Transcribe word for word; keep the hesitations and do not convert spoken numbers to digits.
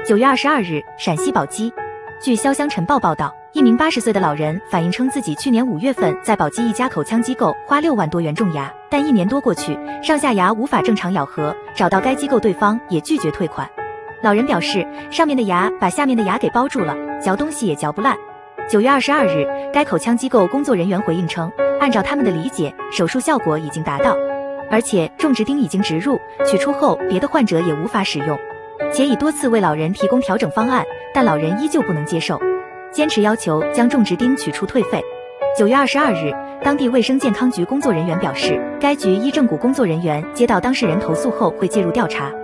九月二十二日，陕西宝鸡。据潇湘晨报报道，一名八十岁的老人反映称，自己去年五月份在宝鸡一家口腔机构花六万多元种牙，但一年多过去，上下牙无法正常咬合，找到该机构对方也拒绝退款。老人表示，上面的牙把下面的牙给包住了，嚼东西也嚼不烂。九月二十二日，该口腔机构工作人员回应称，按照他们的理解，手术效果已经达到，而且种植钉已经植入，取出后别的患者也无法使用，且已多次为老人提供调整方案，但老人依旧不能接受，坚持要求将种植钉取出退费。九月二十二日，当地卫生健康局工作人员表示，该局依正股工作人员接到当事人投诉后会介入调查。